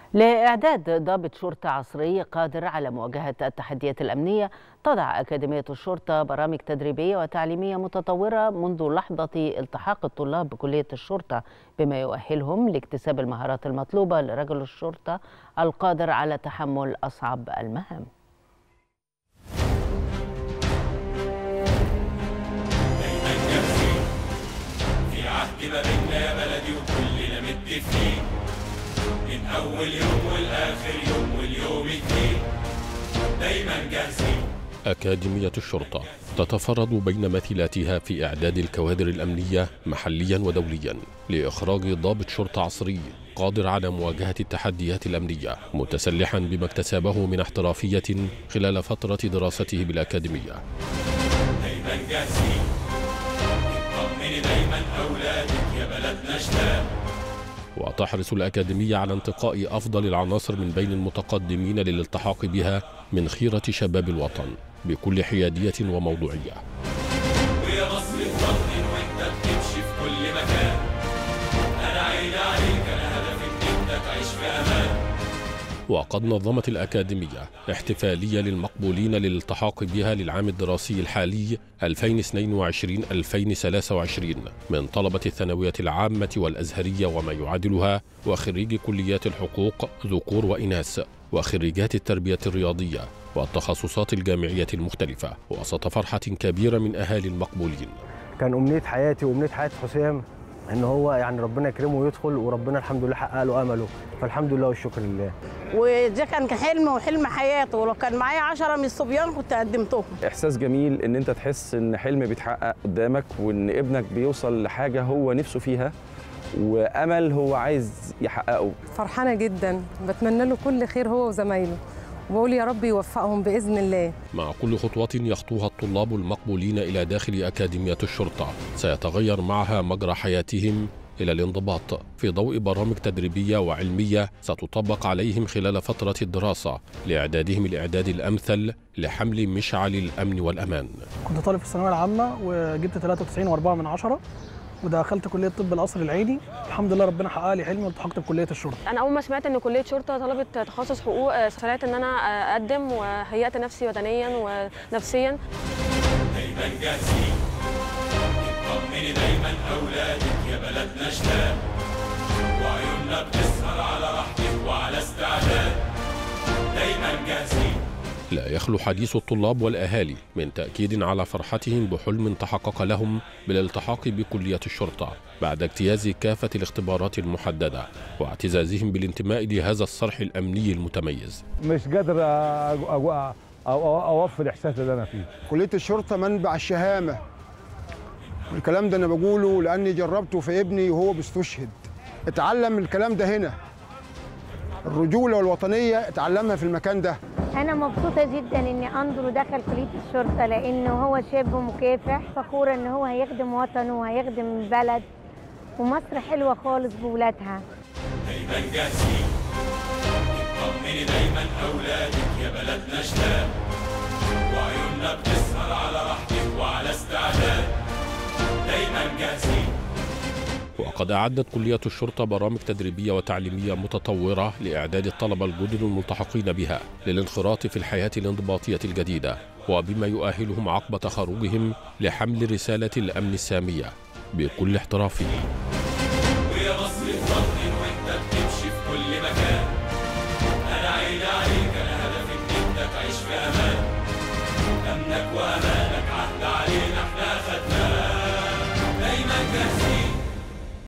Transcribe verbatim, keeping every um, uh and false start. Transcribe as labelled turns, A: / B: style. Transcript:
A: لإعداد ضابط شرطة عصري قادر على مواجهة التحديات الأمنية، تضع أكاديمية الشرطة برامج تدريبية وتعليمية متطورة منذ لحظة التحاق الطلاب بكلية الشرطة، بما يؤهلهم لاكتساب المهارات المطلوبة لرجل الشرطة القادر على تحمل أصعب المهام.
B: في عهد ما بيننا يا بلدي وكلنا متفقين، من أول يوم والآخر يوم واليوم الدين دايما جاهزين.
C: أكاديمية الشرطة تتفرد بين مثيلاتها في إعداد الكوادر الأمنية محليا ودوليا لإخراج ضابط شرطة عصري قادر على مواجهة التحديات الأمنية، متسلحا بما اكتسبه من احترافية خلال فترة دراسته بالأكاديمية.
B: دايما جاهزين، اطمني دايما أولادك يا بلدنا شتاق.
C: وتحرص الأكاديمية على انتقاء أفضل العناصر من بين المتقدمين للالتحاق بها من خيرة شباب الوطن بكل حيادية وموضوعية.
B: ويا مصر اطمن وانت بتمشي في كل مكان، أنا عيني عليك، أنا هدفي إن أنت تعيش في أمان.
C: وقد نظمت الأكاديمية احتفالية للمقبولين للالتحاق بها للعام الدراسي الحالي ألفين واثنين وعشرين ألفين وثلاثة وعشرين من طلبة الثانوية العامة والأزهرية وما يعادلها، وخريج كليات الحقوق ذكور وإناث، وخريجات التربية الرياضية والتخصصات الجامعية المختلفة، وسط فرحة كبيرة من أهالي المقبولين.
D: كان أمنية حياتي وأمنية حياة حسام ان هو يعني ربنا يكرمه ويدخل، وربنا الحمد لله حقق له امله، فالحمد لله والشكر لله.
E: وده كان حلم وحلم حياته، ولو كان معايا عشرة من الصبيان كنت قدمتهم.
F: احساس جميل ان انت تحس ان حلم بيتحقق قدامك، وان ابنك بيوصل لحاجه هو نفسه فيها وامل هو عايز يحققه.
G: فرحانه جدا، بتمنى له كل خير هو وزمايله، وبقول يا رب يوفقهم بإذن الله.
C: مع كل خطوة يخطوها الطلاب المقبولين إلى داخل أكاديمية الشرطة سيتغير معها مجرى حياتهم إلى الانضباط في ضوء برامج تدريبية وعلمية ستطبق عليهم خلال فترة الدراسة لإعدادهم الإعداد الأمثل لحمل مشعل الأمن والأمان.
H: كنت طالب في الثانوية العامة وجبت ثلاثة وتسعين وأربعة من عشرة، ودخلت كليه طب القصر العيني. الحمد لله ربنا حقق لي حلمي والتحقت بكليه الشرطه.
I: انا اول ما سمعت ان كليه شرطه طلبت تخصص حقوق سرعت ان انا اقدم، وهيأت نفسي بدنيا ونفسيا.
B: دايما جاهزين، اطمني دايما اولادك يا بلدنا شتاق، وعيوننا بتسهر على راحتك وعلى استعداد. دايما جاهزين.
C: لا يخلو حديث الطلاب والأهالي من تأكيد على فرحتهم بحلم تحقق لهم بالالتحاق بكلية الشرطة بعد اجتياز كافة الاختبارات المحددة، واعتزازهم بالانتماء لهذا الصرح الأمني المتميز.
J: مش قادر أوفي الإحساس اللي أنا فيه.
K: كلية الشرطة منبع الشهامة، الكلام ده أنا بقوله لأني جربته في ابني وهو بيستشهد. اتعلم الكلام ده هنا، الرجولة والوطنية اتعلمها في المكان ده.
L: أنا مبسوطة جدا إني أنظر دخل كلية الشرطة، لأنه هو شاب مكافح، فخورة إن هو هيخدم وطنه وهيخدم البلد، ومصر حلوة خالص بولادها.
B: دايما جاهزين، اطمني دايما أولادك يا بلدنا شتاق، وعيوننا بتسهر على راحتك وعلى استعداد. دايما جاهزين.
C: وقد أعدت كلية الشرطة برامج تدريبية وتعليمية متطورة لإعداد الطلبة الجدد الملتحقين بها للانخراط في الحياة الانضباطية الجديدة، وبما يؤهلهم عقب تخرجهم لحمل رسالة الأمن السامية بكل احترافية.